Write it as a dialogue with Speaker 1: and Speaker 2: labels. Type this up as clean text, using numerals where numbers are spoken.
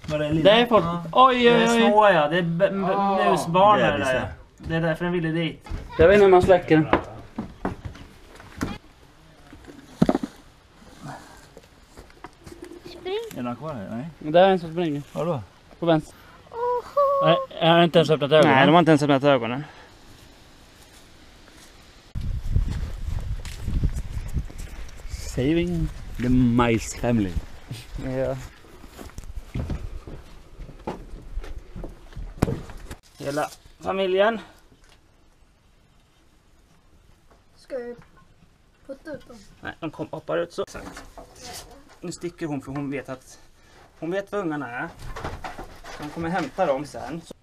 Speaker 1: Var det lilla?
Speaker 2: Det är folk. Oj,
Speaker 1: Det är
Speaker 2: oj, oj.
Speaker 1: små, ja. Det är musbarn där. Det är därför den ville dit.
Speaker 2: Jag vet inte hur man släcker den.
Speaker 1: Är den kvar här? Nej.
Speaker 2: Det är en som springer.
Speaker 1: Vadå?
Speaker 2: På vänster. Nej, jag har inte ens öppnat ögonen.
Speaker 3: Nej, de har inte ens öppnat ögonen.
Speaker 2: Saving the mice family.
Speaker 3: Ja. Hela familjen.
Speaker 4: Ska jag putta ut dem?
Speaker 3: Nej, de hoppar ut så. Nu sticker hon för hon vet vad ungarna är. De kommer hämta dem sen.